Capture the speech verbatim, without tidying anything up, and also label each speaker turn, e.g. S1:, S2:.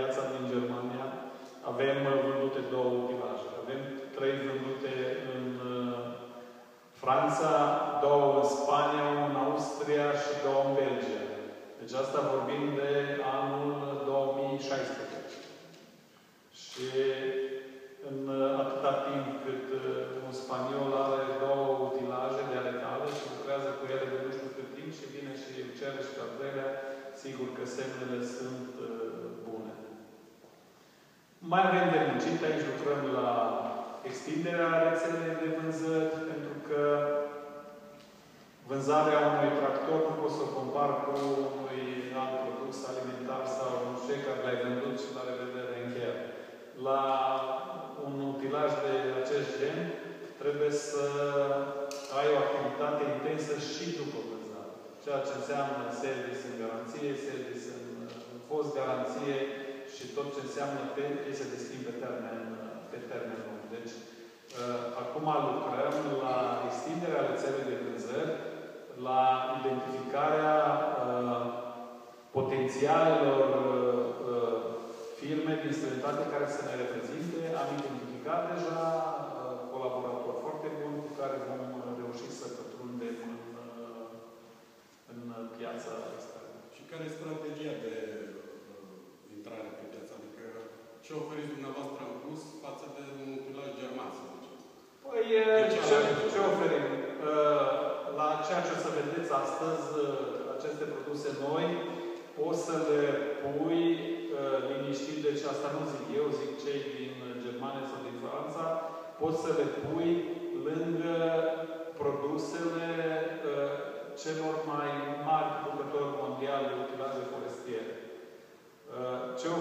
S1: piața din Germania. Avem vândute două utilaje. Avem trei vândute în Franța, două în Spania, unul în Austria și două în Belgia. Deci asta vorbim de anul două mii șaisprezece. Și în atâta timp cât un spaniol are două utilaje de ale tale și lucrează cu ele de nu știu cât timp și vine și îl cere și pe al treilea, sigur că semnele sunt bune. Mai avem de muncit, aici lucrăm la extinderea rețelei de vânzări, pentru că vânzarea unui tractor nu poți să o compar cu unui alt produs alimentar sau un șec care l-ai vândut și la revedere încheiat. La un utilaj de acest gen trebuie să ai o activitate intensă și după vânzare. Ceea ce înseamnă service în garanție, service în, în fost garanție și tot ce înseamnă piese de schimb pe termen, pe termen lung. Deci, acum lucrăm la extinderea rețelei de vânzări, la identificarea uh, potențialelor uh, firme din străinătate care să ne reprezinte. Am identificat deja uh, colaboratori foarte buni cu care vom reuși să pătrundem în, uh, în piața externă.
S2: Și care e strategia de uh, intrare pe piață? Adică ce oferiți dumneavoastră în plus față de un utilaj german, să zicem?
S1: Păi, ce, ce oferim? Uh, La ceea ce o să vedeți astăzi, aceste produse noi, poți să le pui uh, liniștit, deci asta nu zic eu, zic cei din Germania sau din Franța, poți să le pui lângă produsele uh, celor mai mari producători mondiali de utilaje forestiere. Uh, ce